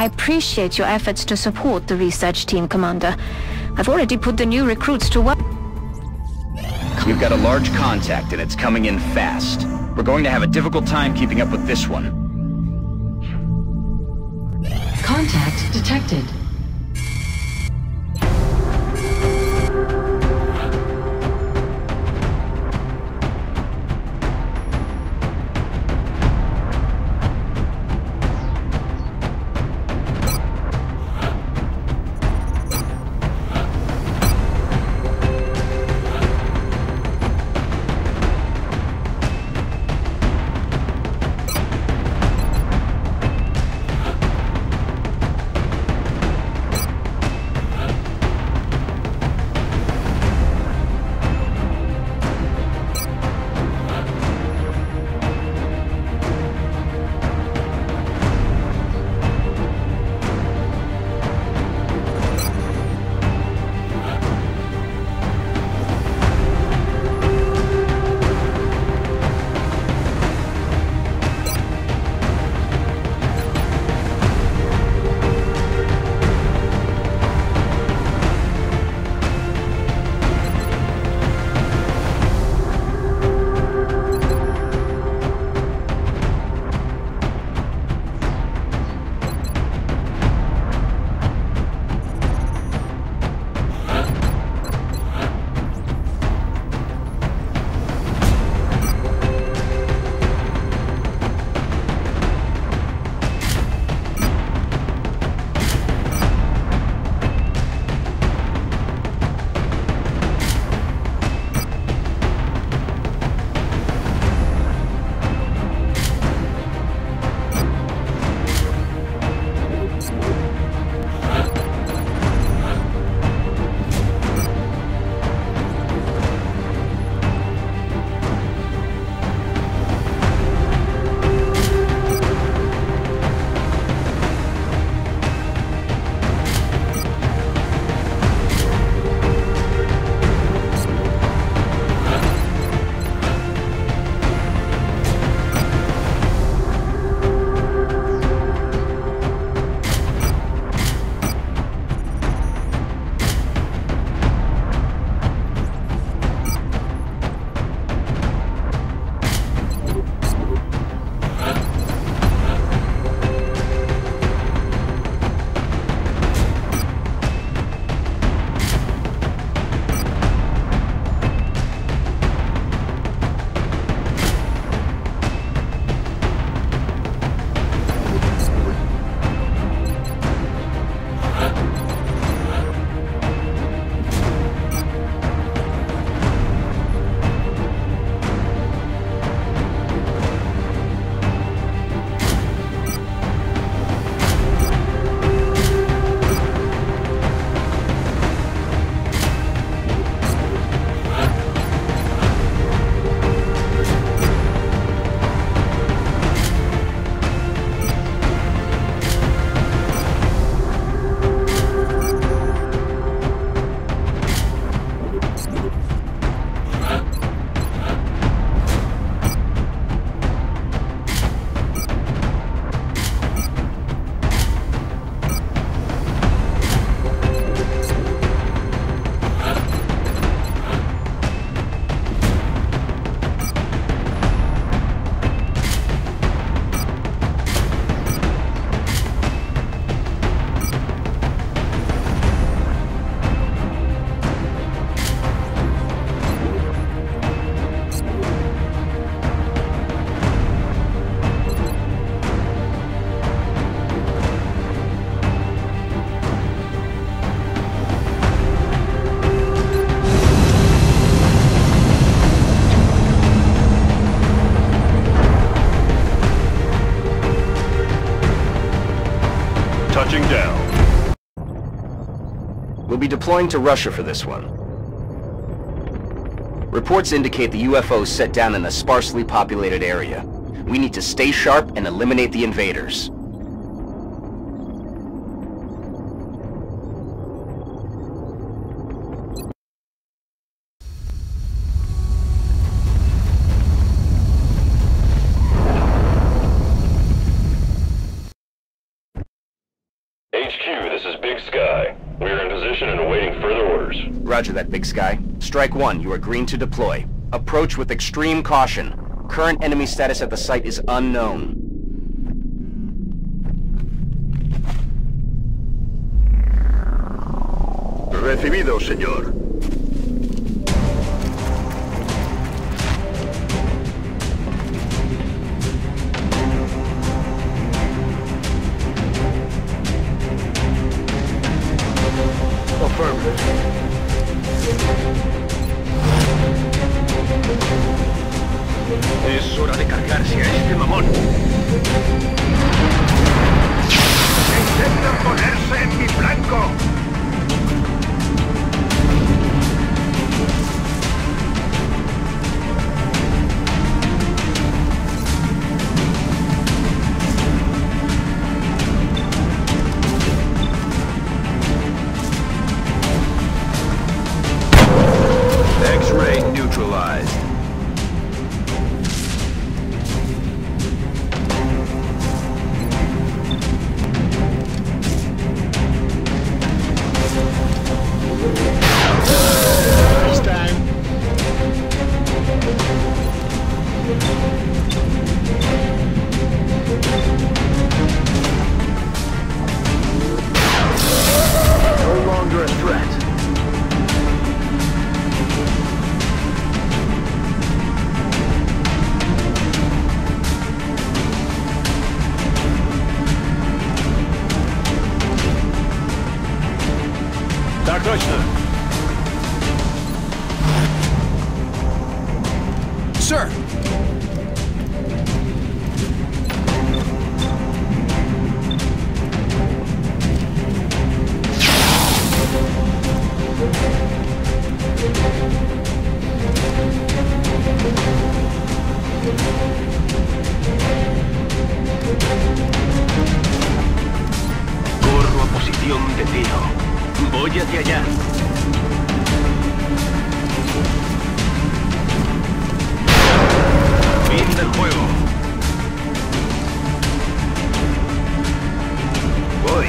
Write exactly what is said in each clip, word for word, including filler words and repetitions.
I appreciate your efforts to support the research team, Commander. I've already put the new recruits to work. We've got a large contact and it's coming in fast. We're going to have a difficult time keeping up with this one. Contact detected. Touching down. We'll be deploying to Russia for this one. Reports indicate the U F Os set down in a sparsely populated area. We need to stay sharp and eliminate the invaders. Roger that, Big Sky. Strike one, you are green to deploy. Approach with extreme caution. Current enemy status at the site is unknown. Recibido, señor. Affirmative. Es hora de cargarse a este mamón. Intentan ponerse en mi flanco. X-ray neutralized. This time. No longer a threat. Так точно. Sir. Corro a posición de tiro. Voy hacia allá. Fin del juego. Voy.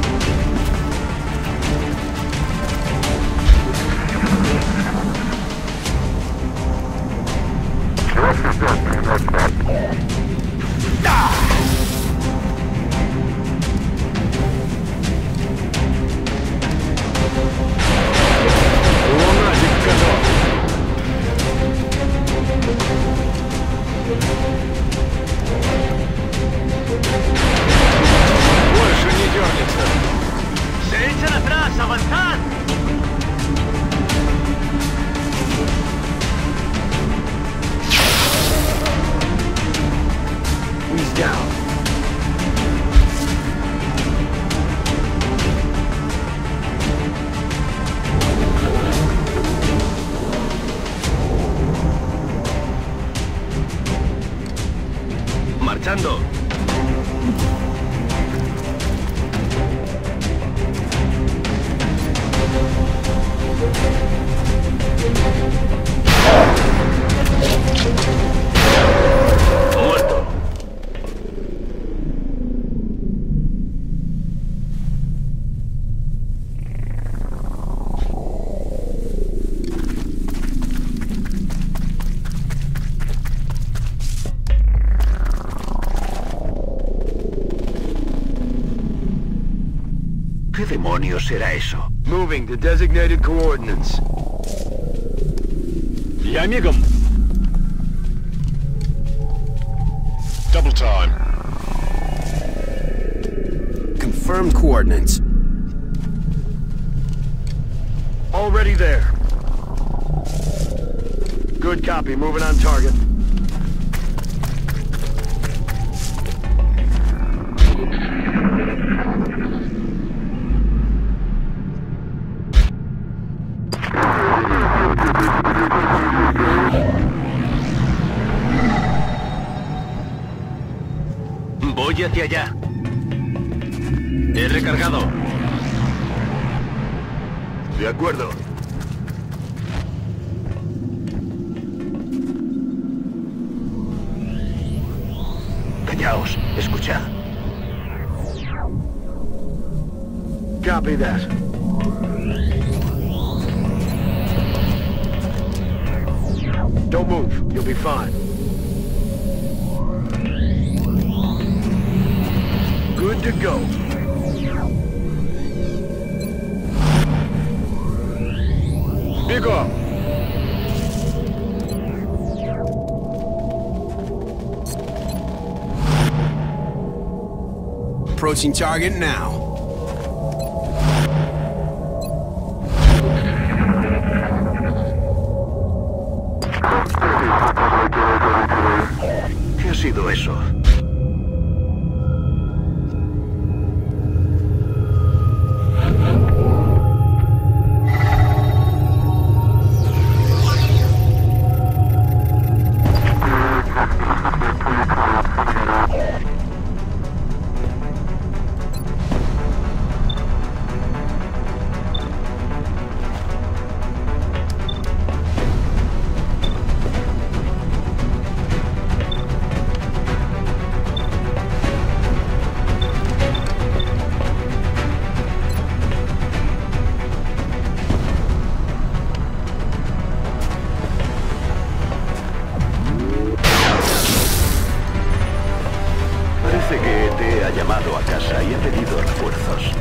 Больше не дернется. Se echan atrás, avanzad. He's down. Marchando. Muerto. ¿Qué demonios será eso? Moving to designated coordinates. Я мигом. Double time. Confirmed coordinates. Already there. Good copy. Moving on target. Voy hacia allá. He recargado. De acuerdo. Callaos, escuchad. Copy that. Don't move. You'll be fine. Good to go. Бегом! Approaching target now. ¿Qué ha sido eso? Parece que te ha llamado a casa y ha pedido refuerzos.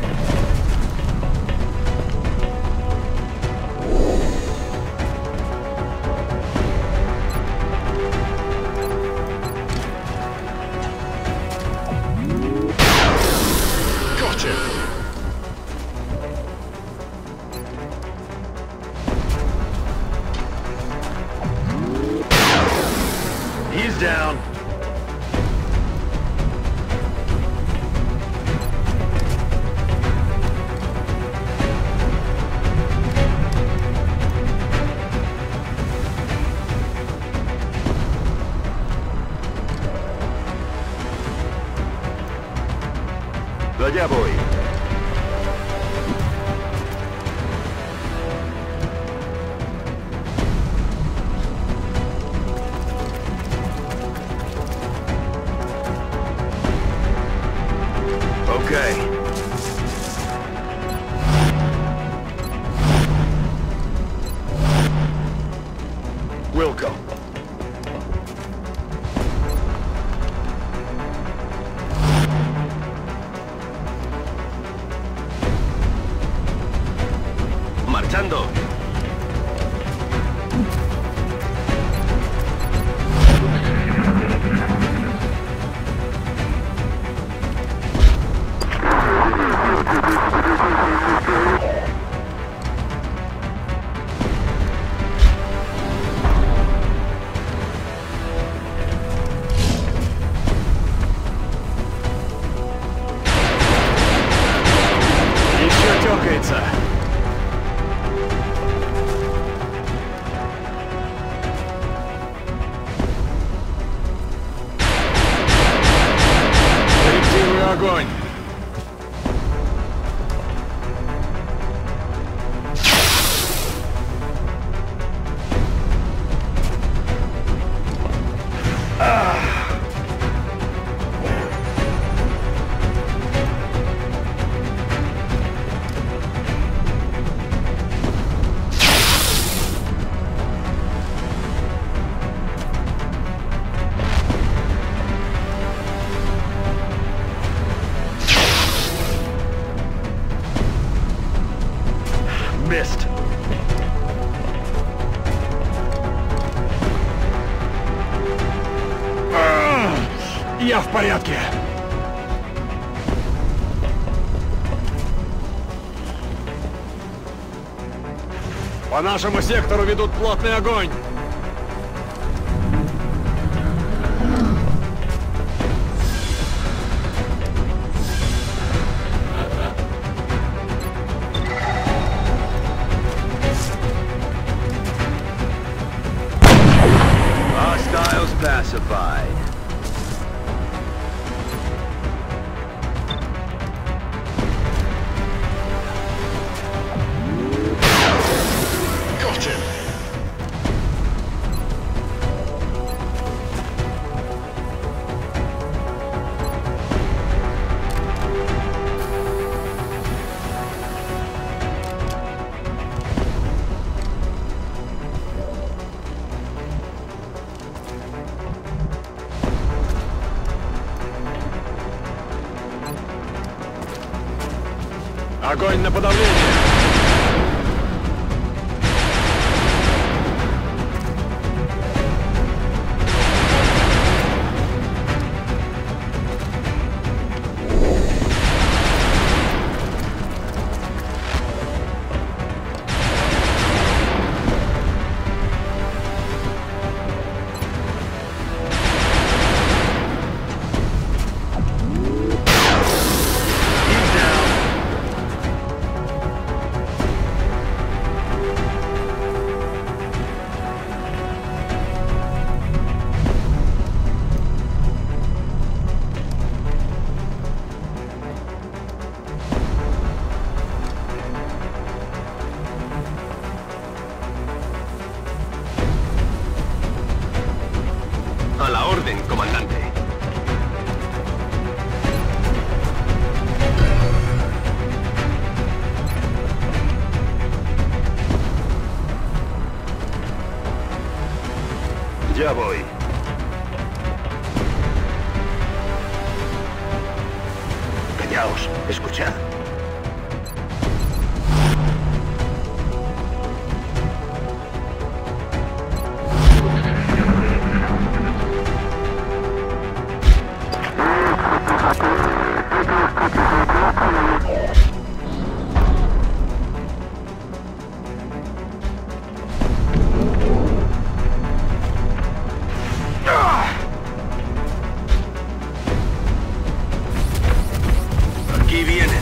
Gotcha. He's down. Allá voy. Okay. We'll go. Marchando. Еще тёкается. Огонь! Missed. Я в порядке. По нашему сектору ведут плотный огонь. Hostiles pacified. Got him. Огонь на подавление! A la orden, comandante. Ya voy. Callaos, escuchad. Aquí vienen.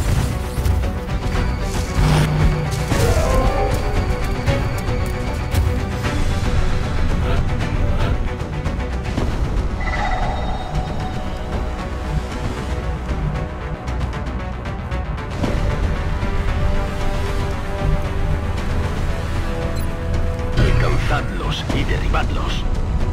Alcanzadlos y derribadlos.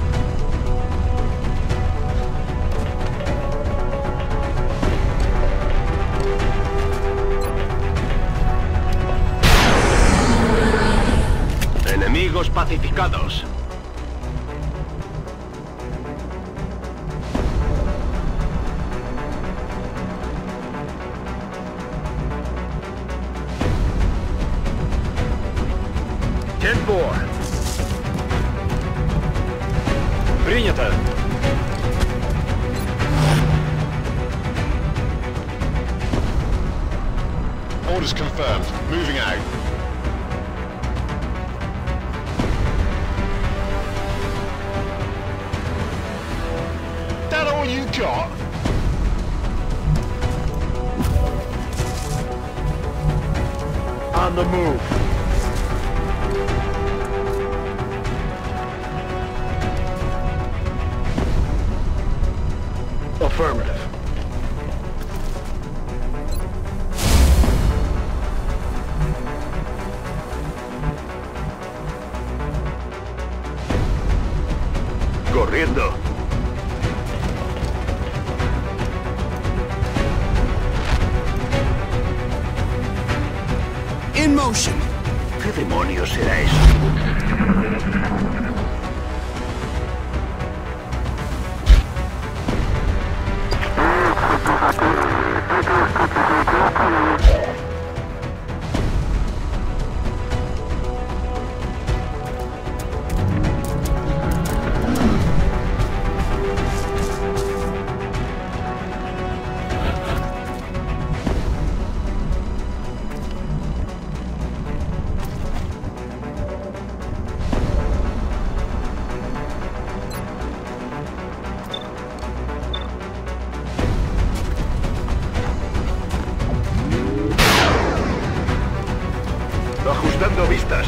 Enemigos pacificados. ten four. Принято. Orders confirmed. Moving out. That all you got? On the move. Affirmative. Corriendo. In motion. ¿Qué demonios será eso? Ajustando vistas.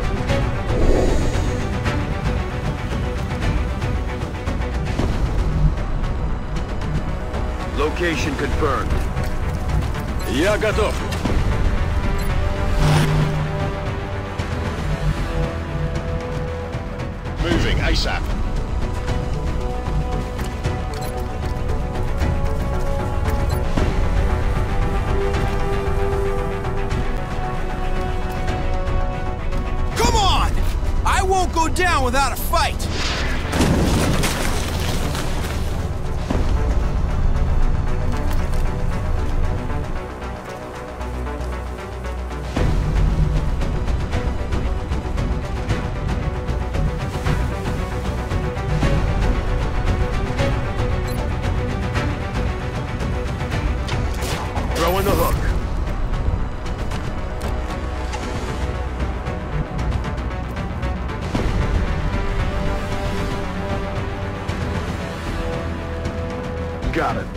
Location confirmed. Я готов. Moving ASAP. Come on! I won't go down without a fight! Got it.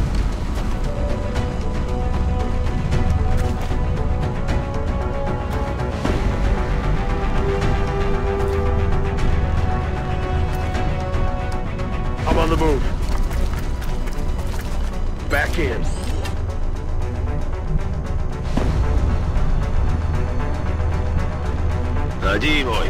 I'm on the move. Back in. Allí voy.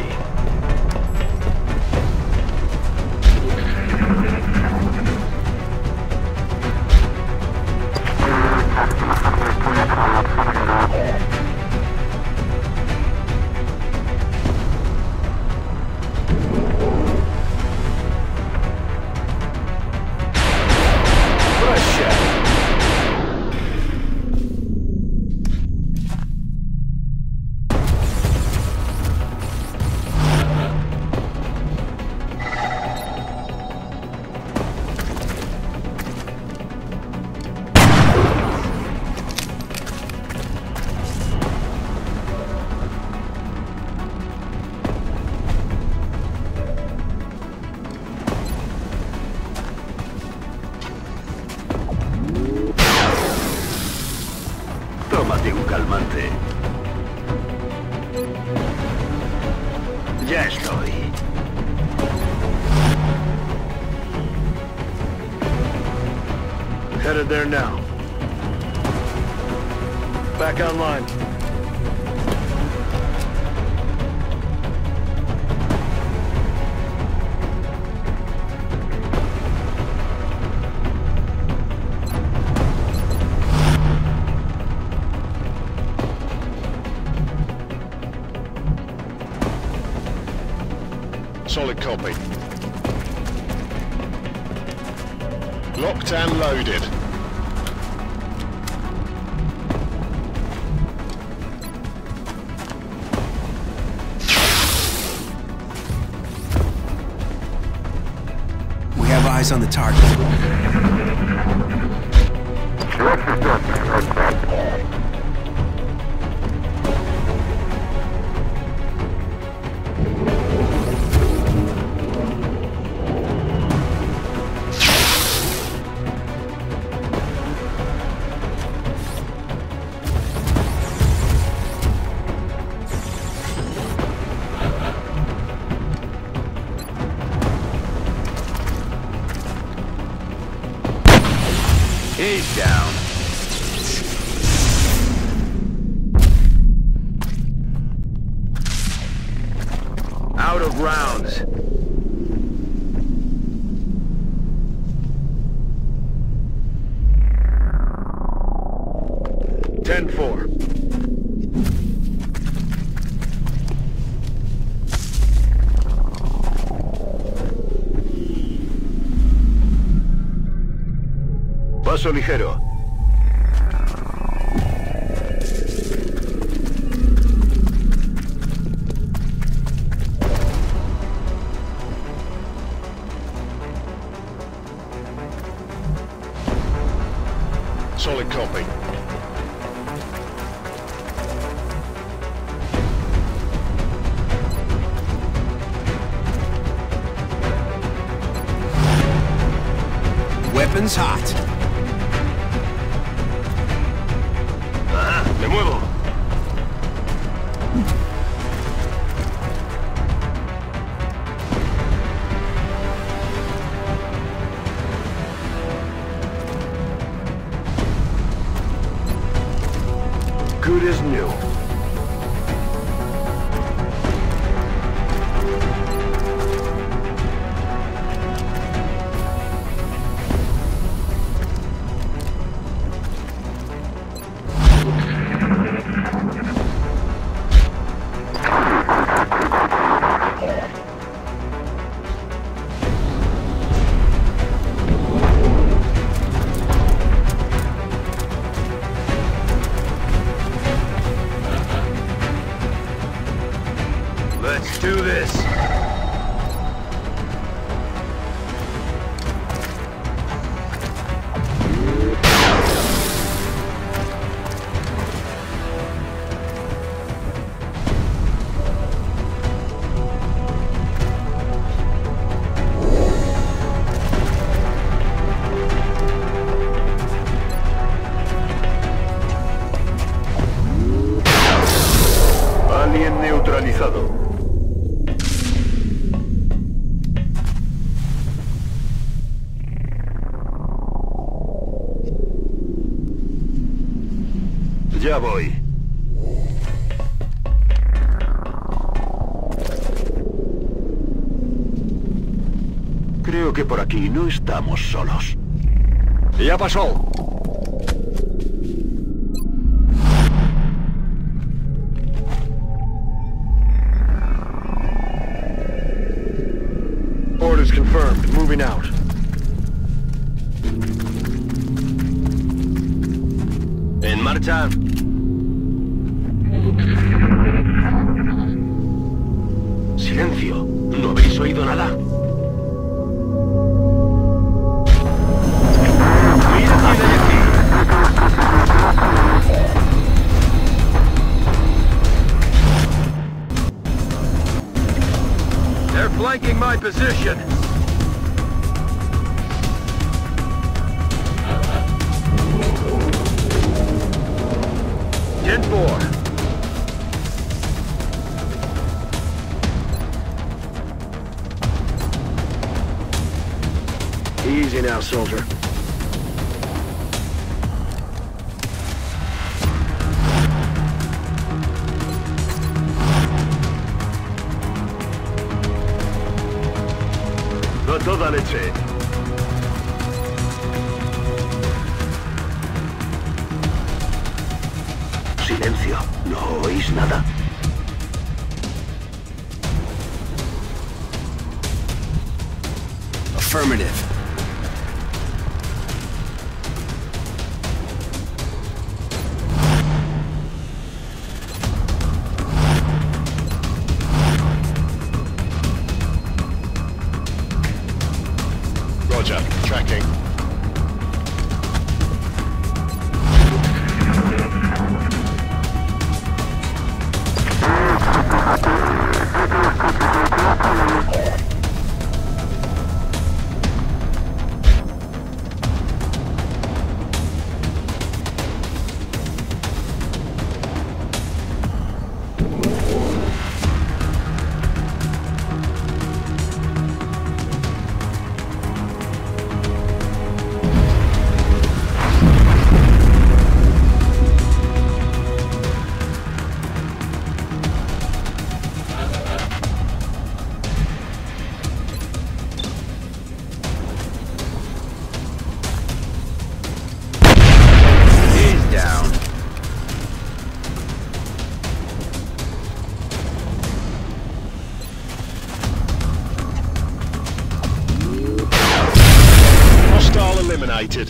Tómate un calmante. Ya estoy. Headed there now. Back online. Solid copy. Locked and loaded. We have eyes on the target. He's down. Out of rounds. ten four. Paso ligero. Solid copy. Weapons hot. Me muevo. Good as new. Ya voy. Creo que por aquí no estamos solos. Ya pasó. Orders confirmed. Moving out. En marcha. Silencio. ¿No habéis oído nada? Mira quién hay aquí. They're flanking my position. ten four. Easy now, soldier. A toda leche. Silencio. ¿No oís nada? Affirmative. Roger. Tracking. Eliminated.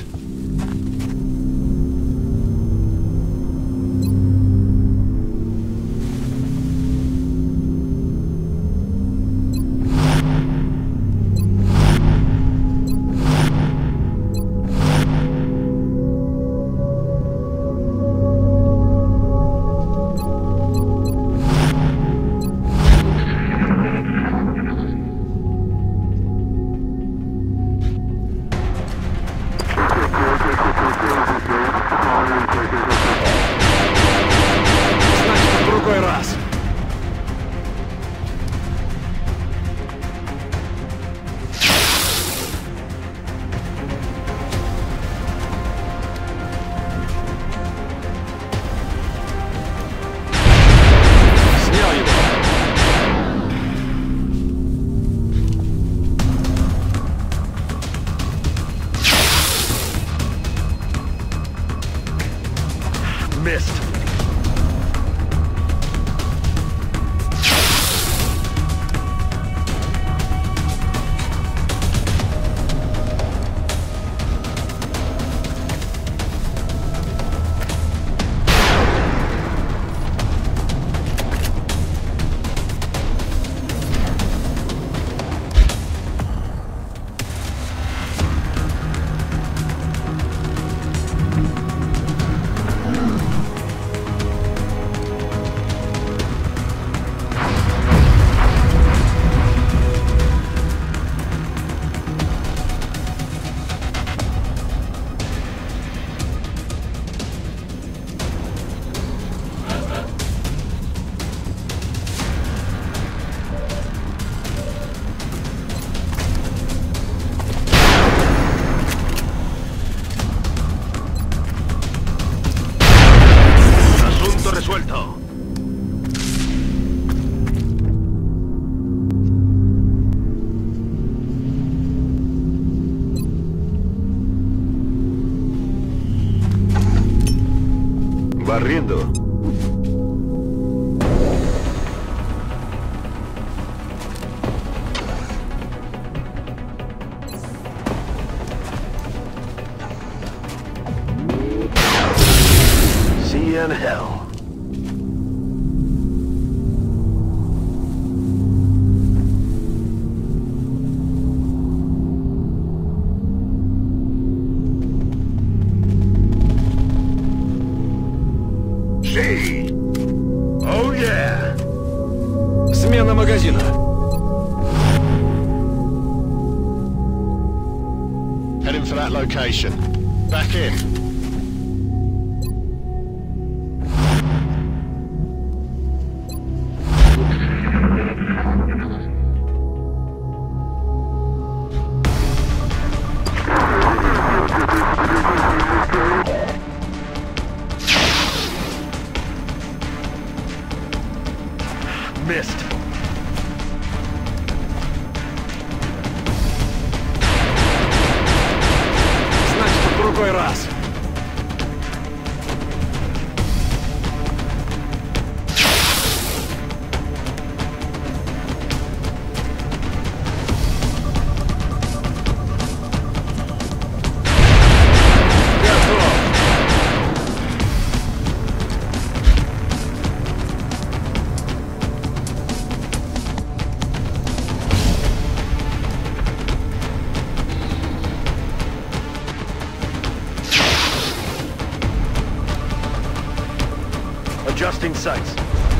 Barriendo. See you in hell. Oh yeah! Смена магазина. Heading for that location. Back in. Missed. Значит, в другой раз. Adjusting sights.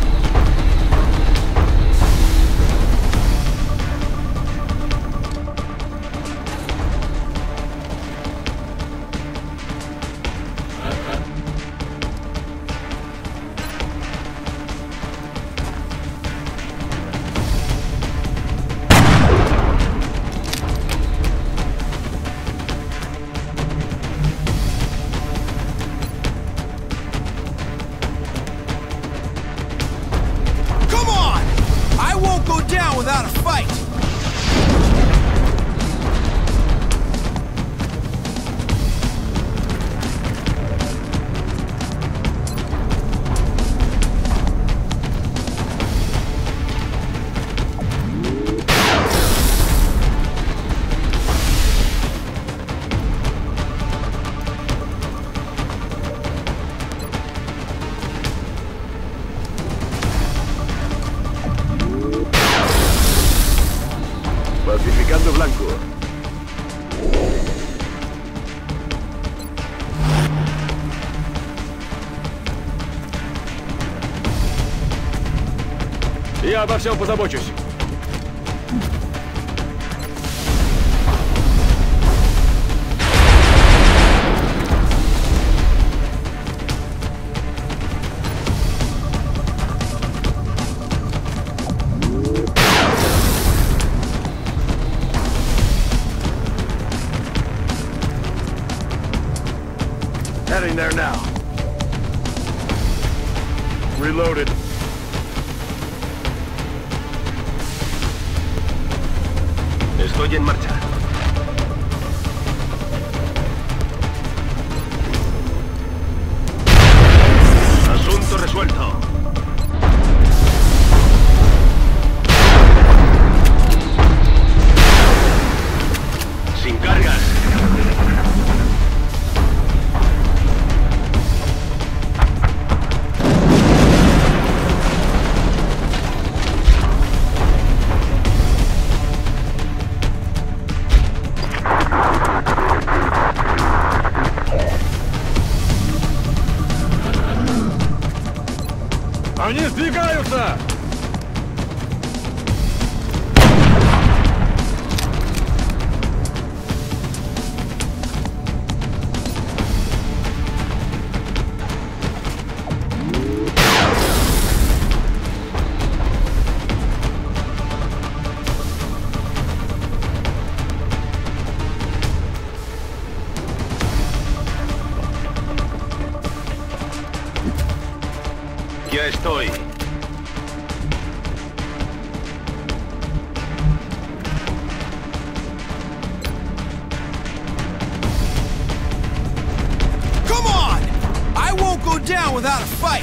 Down without a fight! Clasificando blanco. Я обо всем позабочусь. Heading there now. Reloaded. Estoy en marcha. Asunto resuelto. Sin cargas. Они сдвигаются! Ya estoy. Come on! I won't go down without a fight!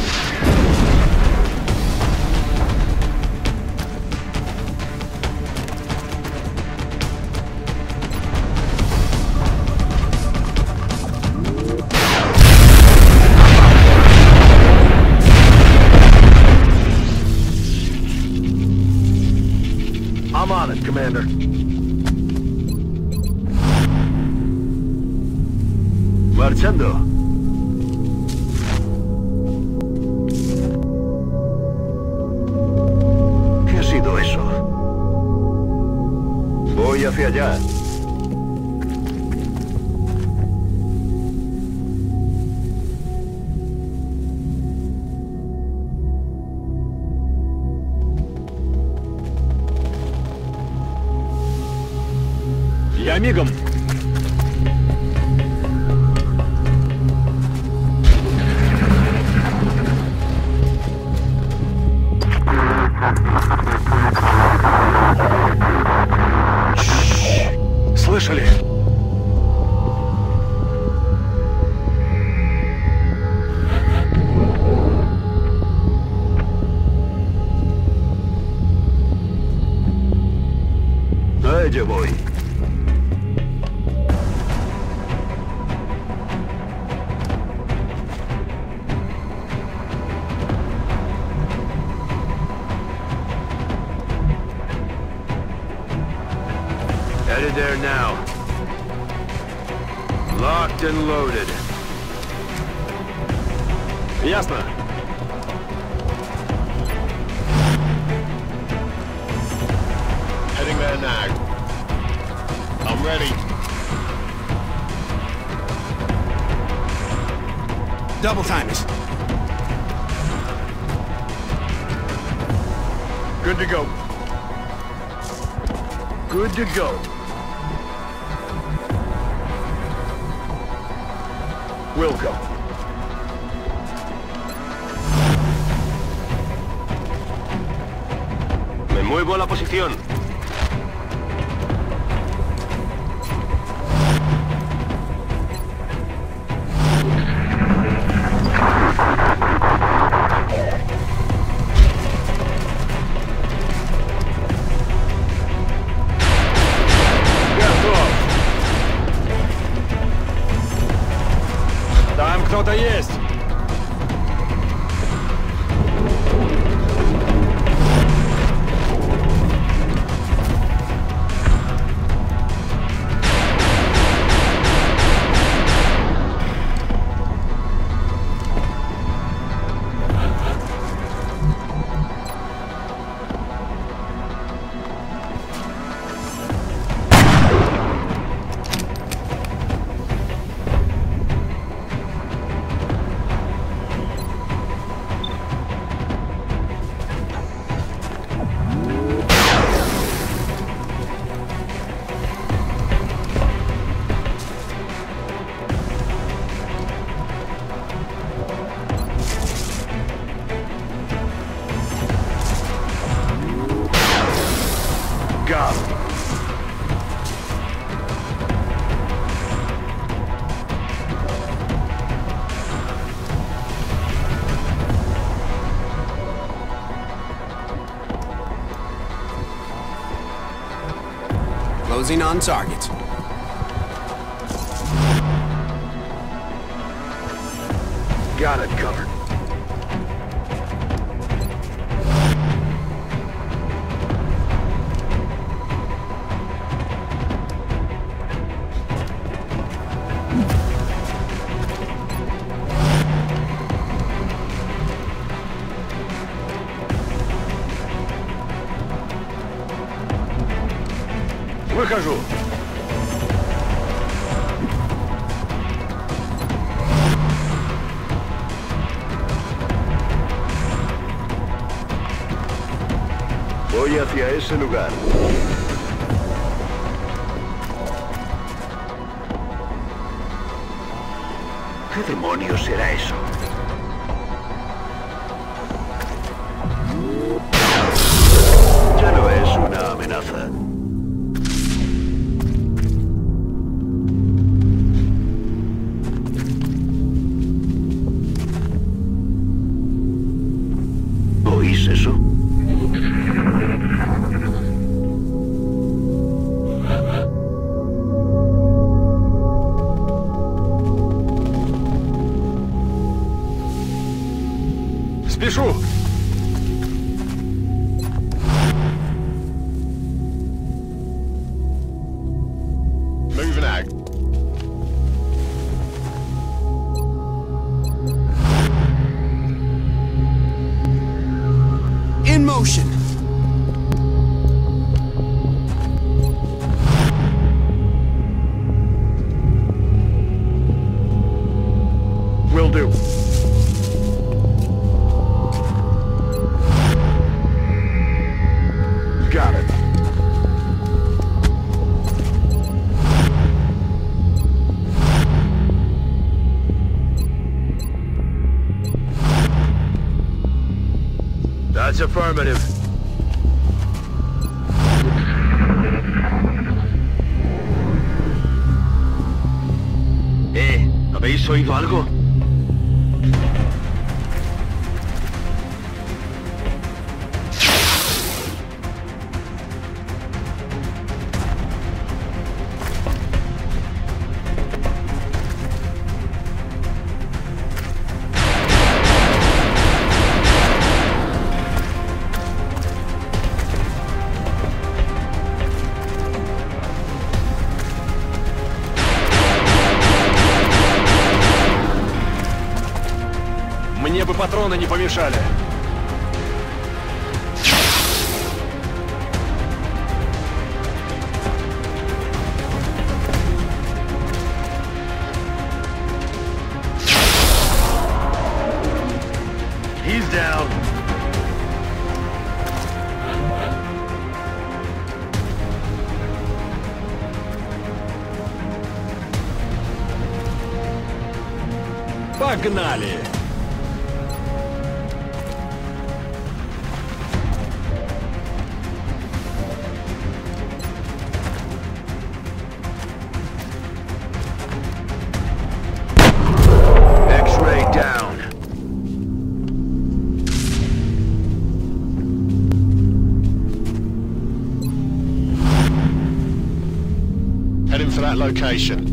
I'm on it, Commander. Marchando. ¿Qué ha sido eso? Voy hacia allá. Я мигом. Слышали? А я voy. Headed there now. Locked and loaded. Ясно. Heading there now. I'm ready. Double time it. Good to go. Good to go. Will go. Me muevo a la posición. Там кто-то есть! Got him. Closing on target. Got it covered. Выхожу. Voy hacia ese lugar. ¿Qué demonios será eso? Ya no es una amenaza. is affirmative. Eh, ¿habéis oído algo? Мне бы патроны не помешали. He's down. Погнали! X-ray down. Heading for that location.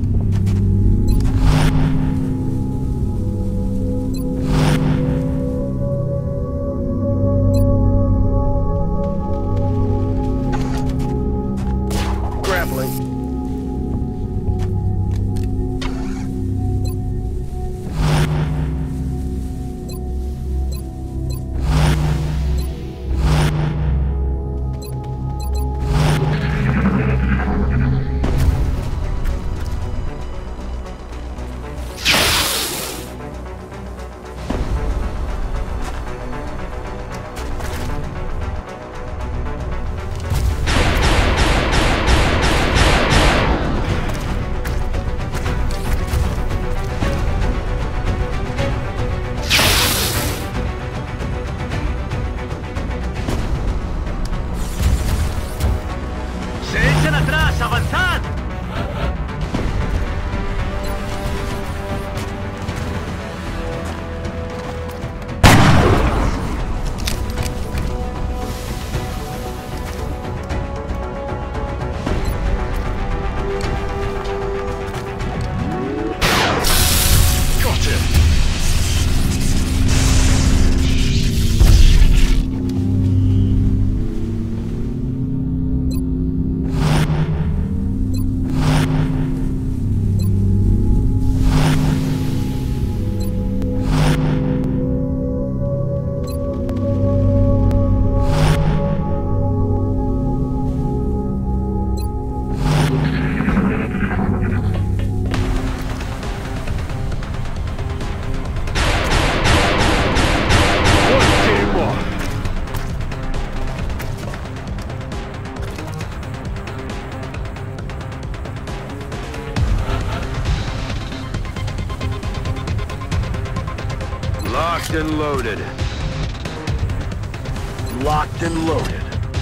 Locked and loaded. Locked and loaded.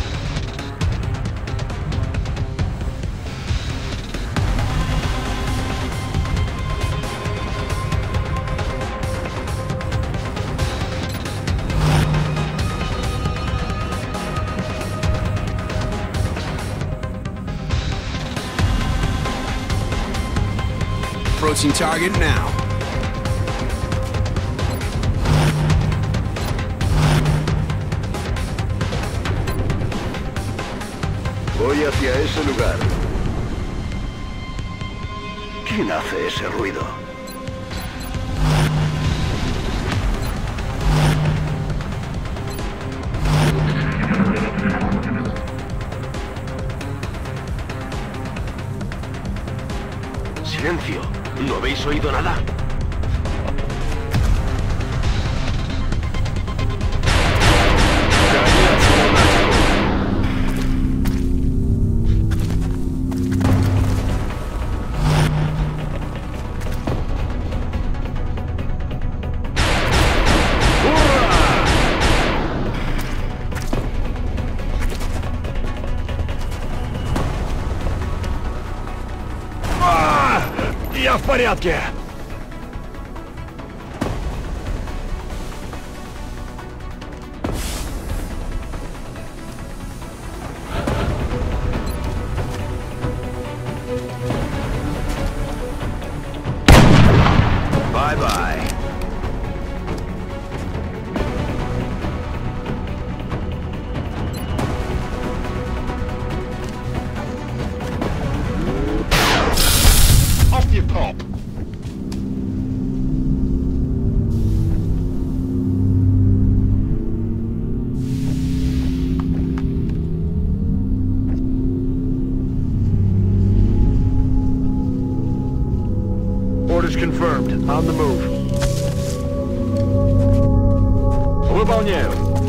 Approaching target now. Voy hacia ese lugar. ¿Quién hace ese ruido? Silencio. ¿No habéis oído nada? Я в порядке. Bye-bye. Off you pop. Orders confirmed. On the move. Выполняю.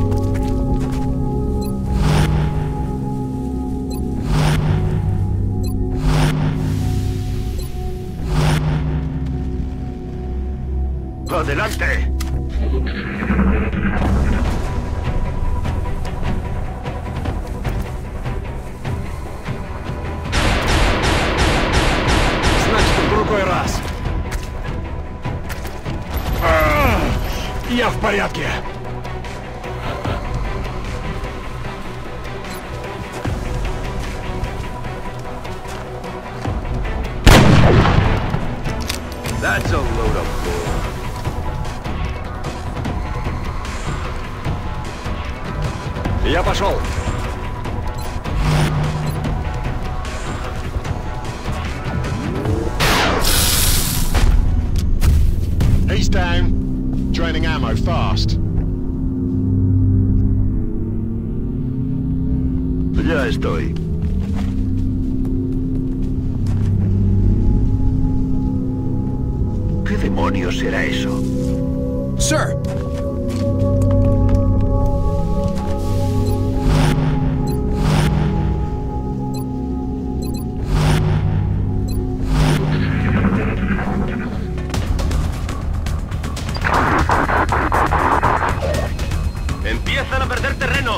¡Adelante! Значит, в другой раз. Я в порядке. That's a load of bull. Я пошел. He's down. Draining ammo fast. Ya estoy. ¿Qué demonios será eso? Sir! ¡Empiezan a perder terreno!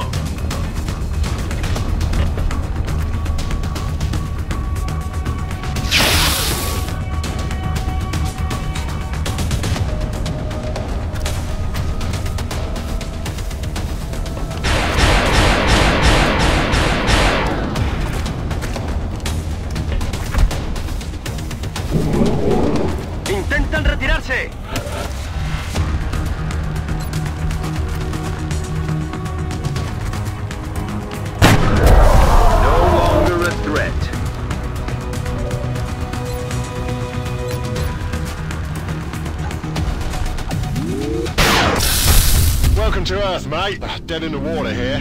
¡Intentan retirarse! Welcome to Earth, mate. Dead in the water here.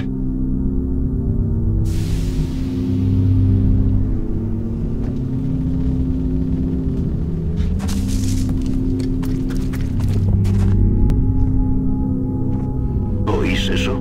¿Oís eso?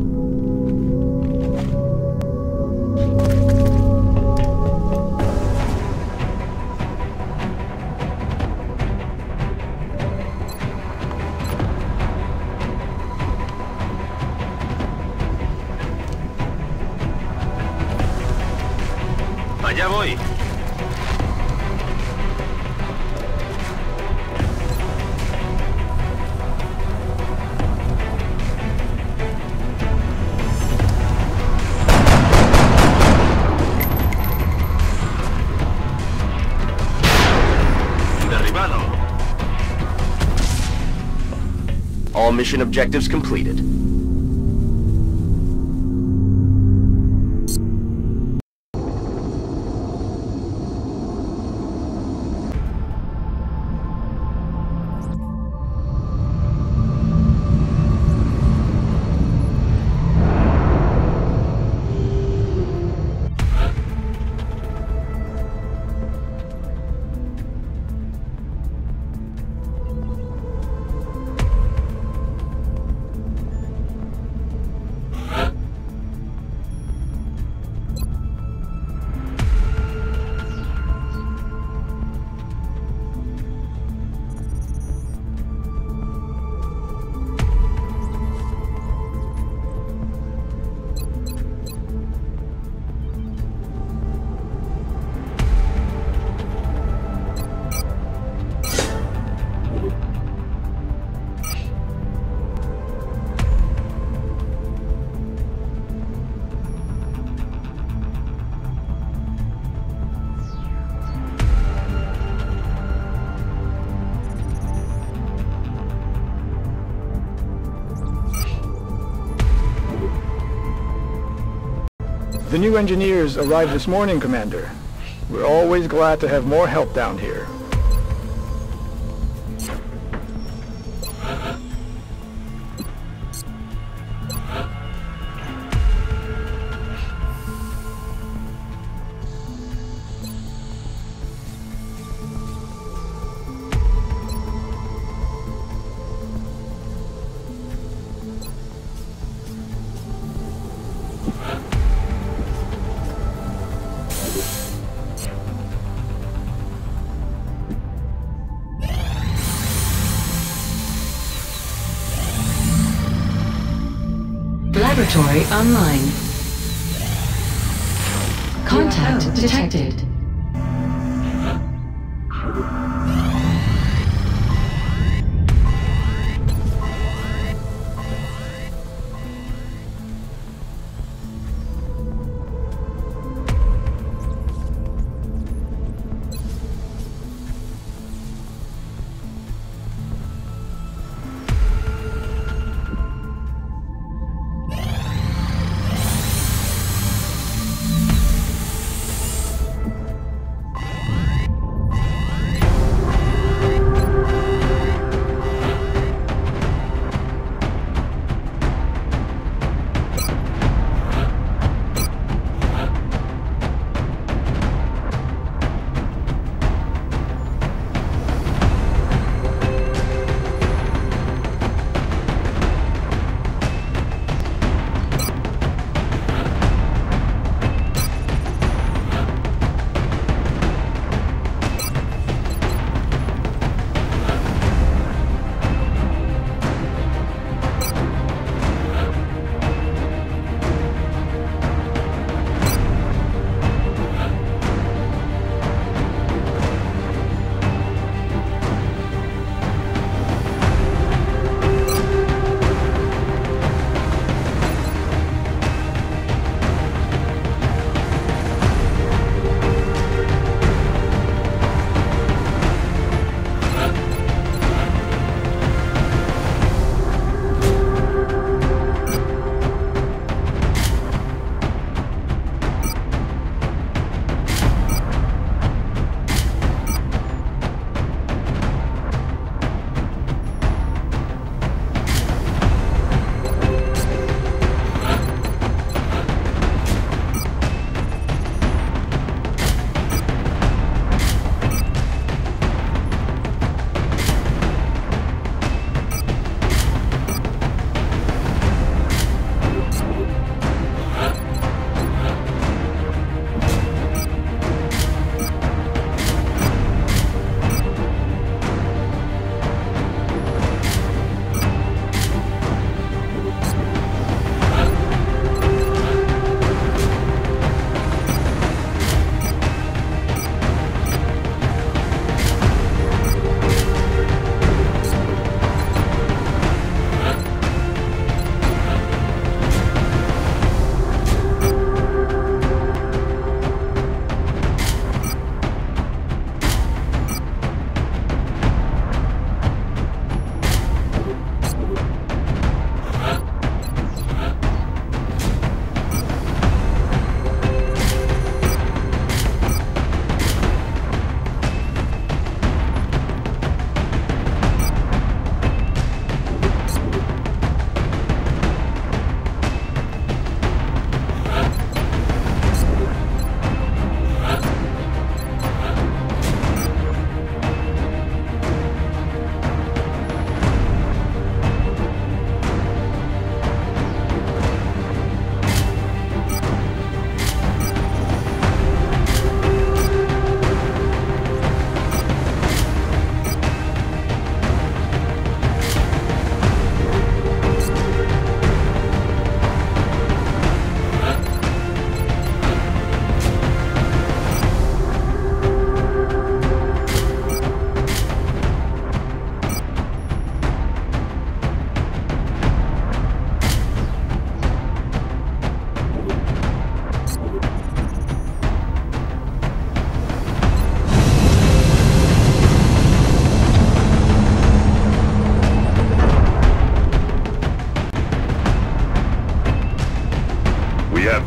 Allá voy. Derribado. All mission objectives completed. The new engineers arrived this morning, Commander. We're always glad to have more help down here. Laboratory online. Contact detected.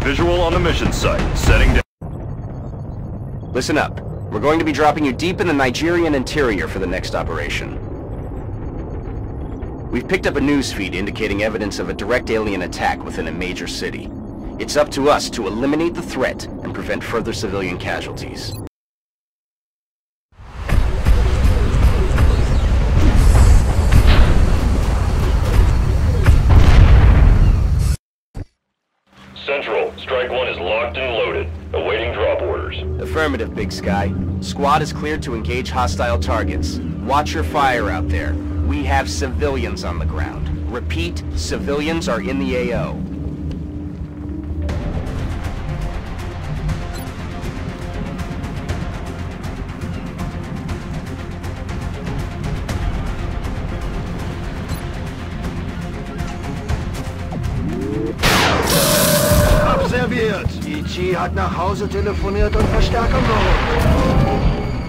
Visual on the mission site. Setting down. Listen up. We're going to be dropping you deep in the Nigerian interior for the next operation. We've picked up a news feed indicating evidence of a direct alien attack within a major city. It's up to us to eliminate the threat and prevent further civilian casualties. Central, Strike One is locked and loaded, awaiting drop orders. Affirmative, Big Sky. Squad is cleared to engage hostile targets. Watch your fire out there. We have civilians on the ground. Repeat, civilians are in the A O. Observiert! E G hat nach Hause telefoniert und Verstärkung geholt.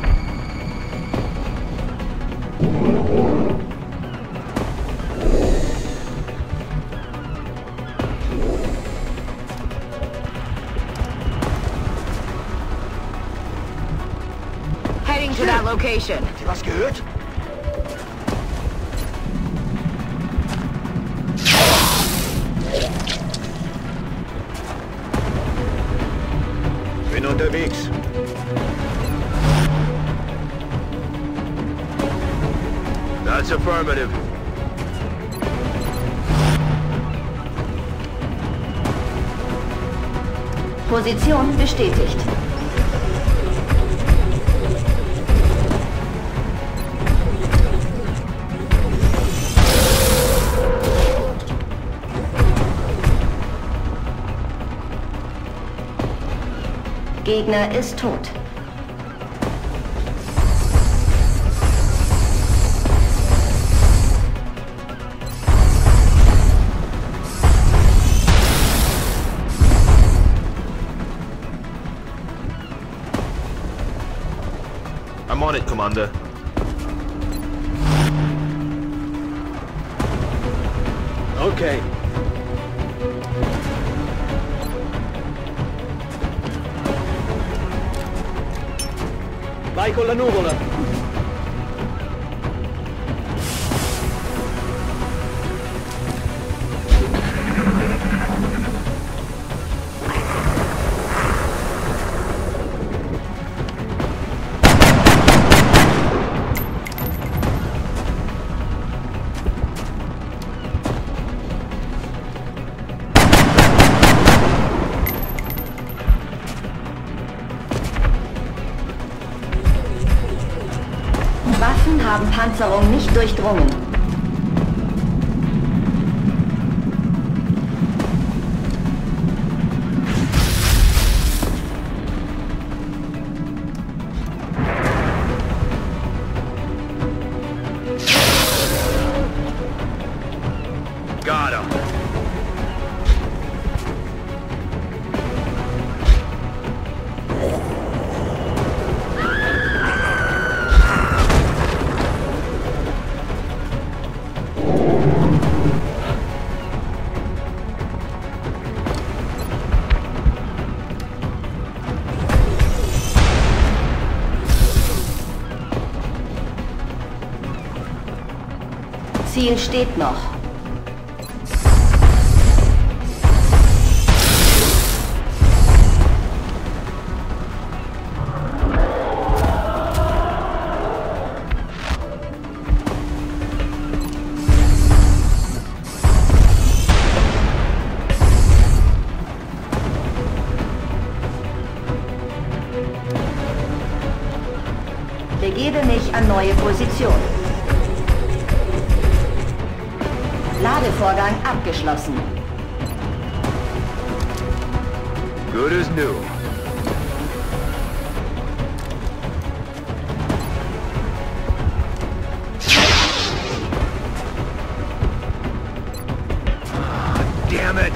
Heading to that location. Habt ihr was gehört? Bin unterwegs. That's affirmative. Position bestätigt. Gegner ist tot. I'm on it, Commander. Okay. Vai con la nuvola. Waffen haben Panzerung nicht durchdrungen. Got him. Ziel steht noch. Begebe mich an neue Position. Ladevorgang abgeschlossen. Good as new. Damn it!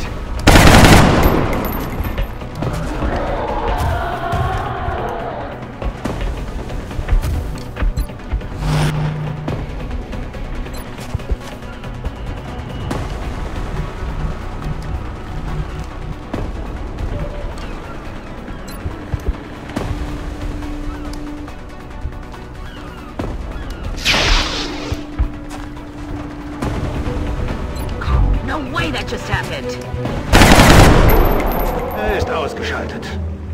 That just happened. Er ist ausgeschaltet.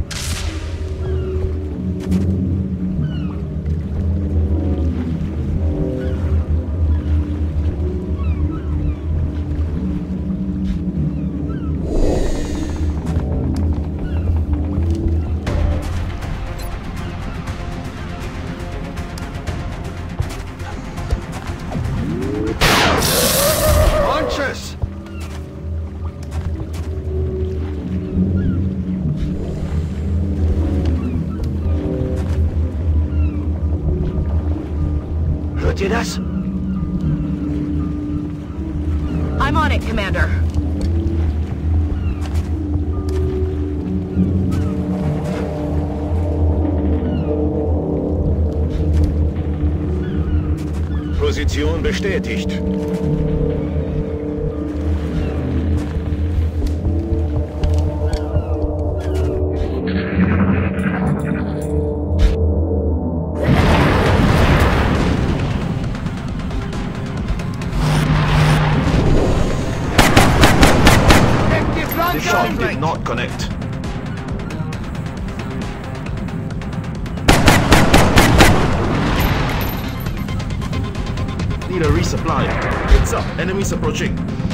Und tschüss. Hört ihr das? I'm on it, Commander. Position bestätigt. The shot did not connect. Need a resupply. Heads up, enemies approaching.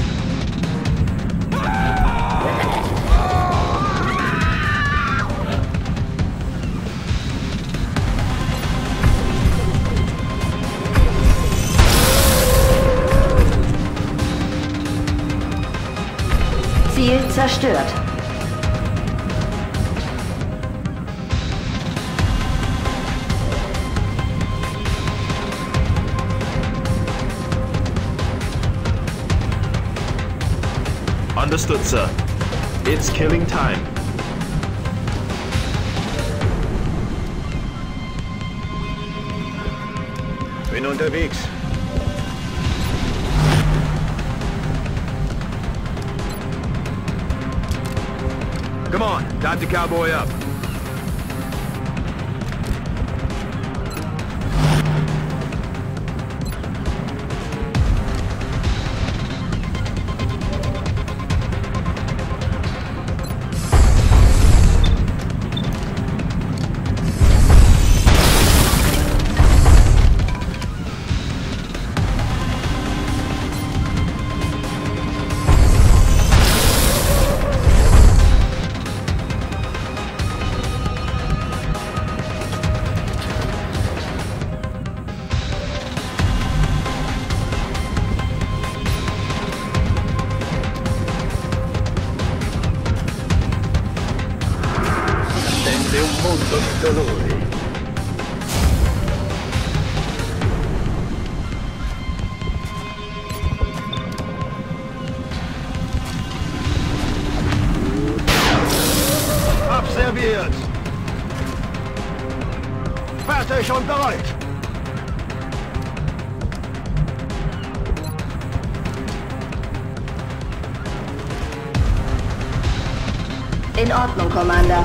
Ziel zerstört. Understood, sir. It's killing time. Bin unterwegs. Come on, time to cowboy up. Attende un mondo di dolori. Abserviert! Fertig und bereit! In Ordnung, Commander.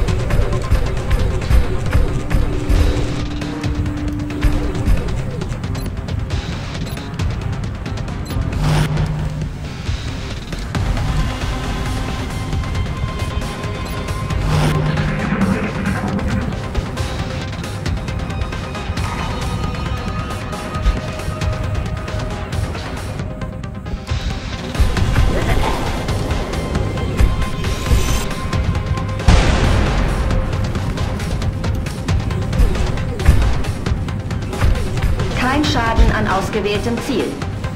Kein Schaden an ausgewähltem Ziel.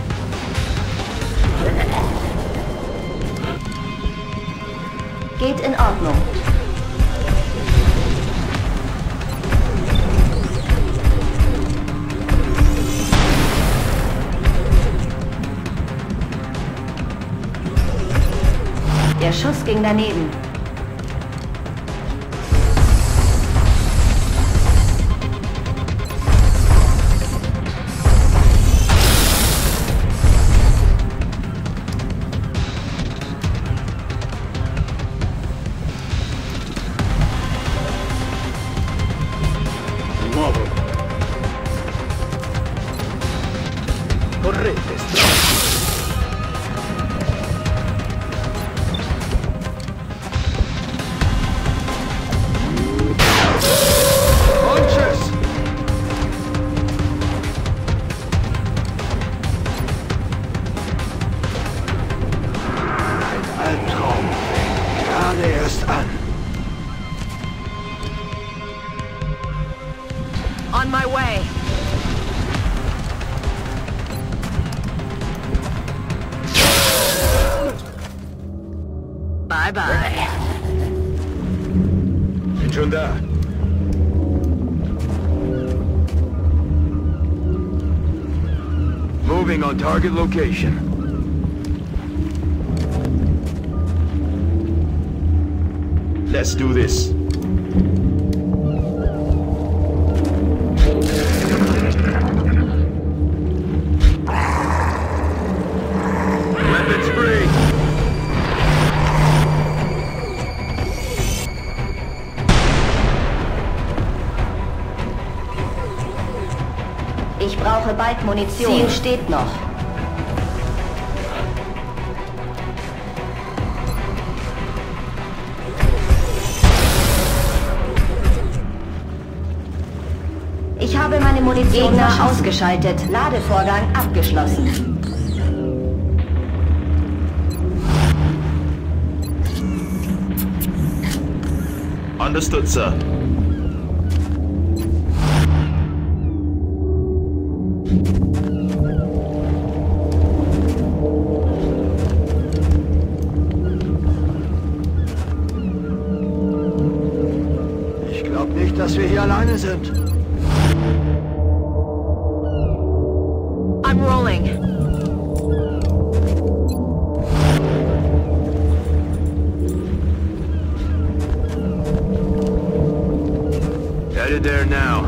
Geht in Ordnung. Der Schuss ging daneben. Correte, On my way. Bye-bye. Bin schon da. Moving on target location. Let's do this. Weapons free. Ich brauche bald Munition. Ziel steht noch. Ich habe meine Munition Gegner ausgeschaltet. Ladevorgang abgeschlossen. Understood, sir. Ich glaube nicht, dass wir hier alleine sind. I'm rolling. Headed there now.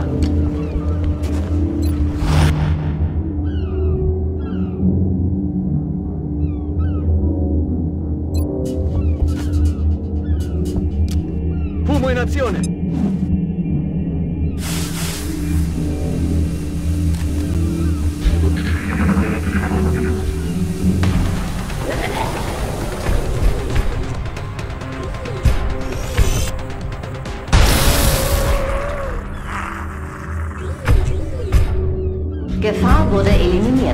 Fulminazione! Gefahr wurde eliminiert.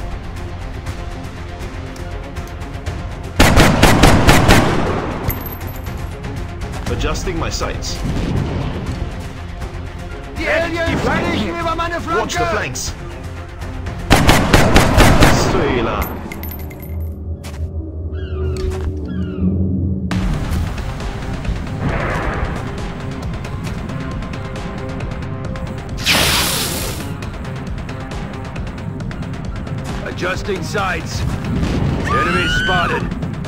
Adjusting my sights. Die Aliens fliegen über meine Flanke! Watch the flanks. Strela. Adjusting sights. Enemy spotted.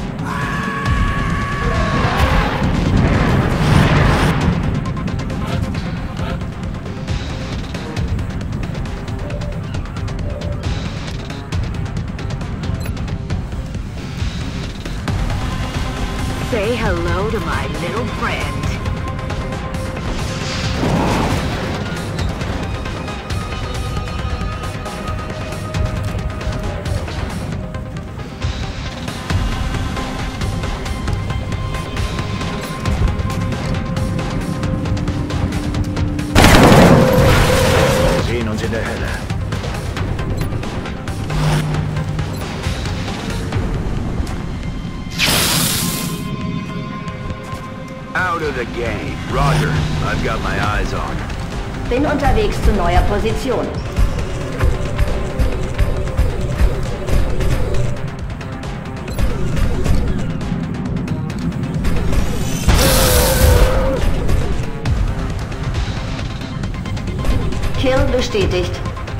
Say hello to my little friend. Sehen uns in der Helle. Out of the game. Roger. I've got my eyes on. Bin unterwegs zu neuer Position. Kill bestätigt.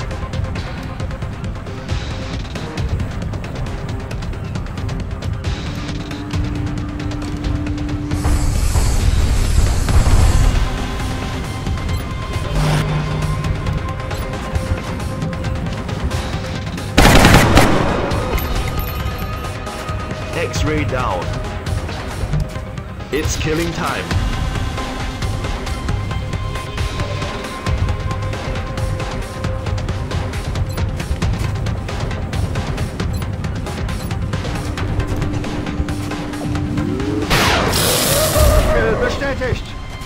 X-ray down. It's killing time. Bestätigt.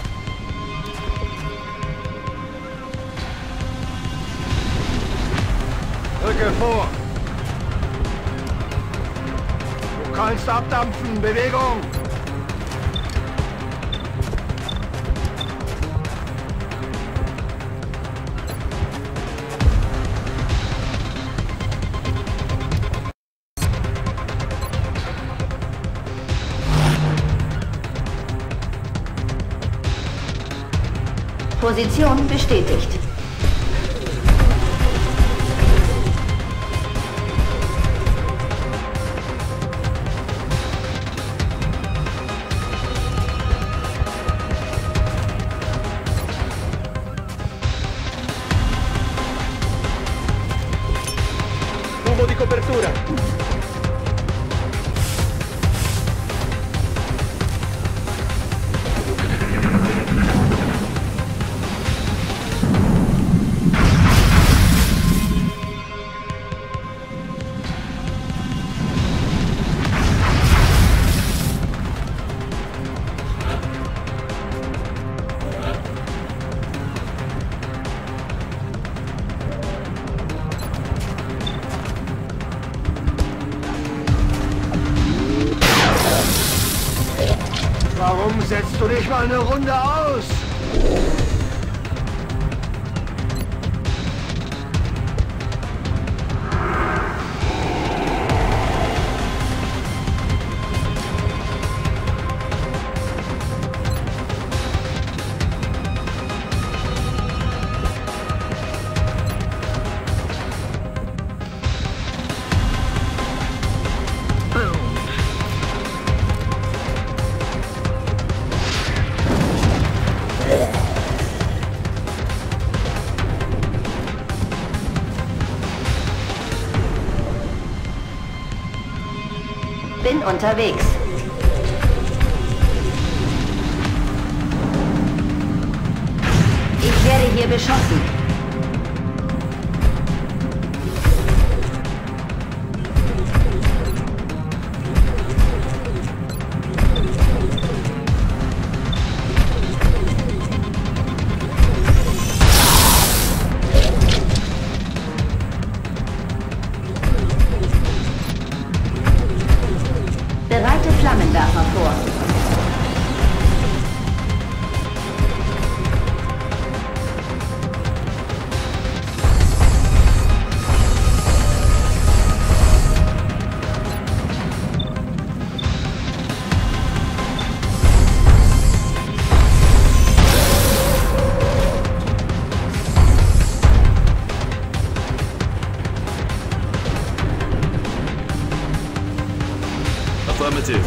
Rücke vor. Du kannst abdampfen. Bewegung. Position bestätigt. Tubo di copertura. Warum setzt du nicht mal eine Runde aus? Bin unterwegs. Ich werde hier beschossen. Bereite Flammenwerfer vor. Affirmative.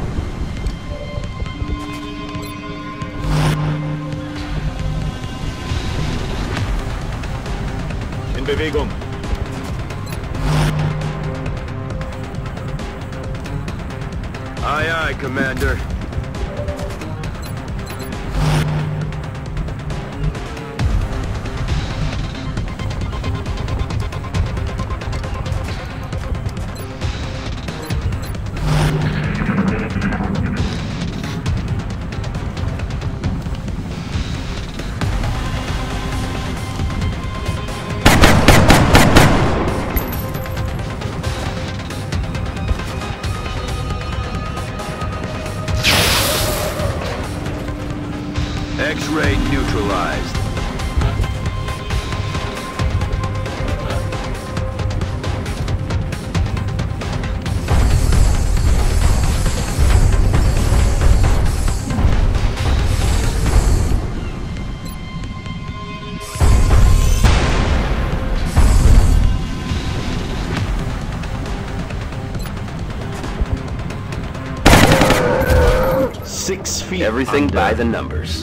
In Bewegung. Aye, aye, Commander. X-ray neutralized. Six feet. Everything under. By the numbers.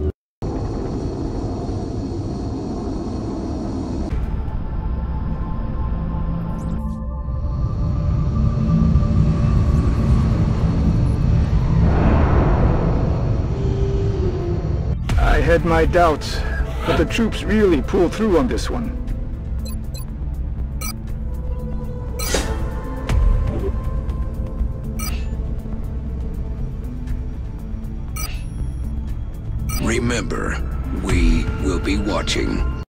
I had my doubts, but the troops really pulled through on this one. Remember, we will be watching.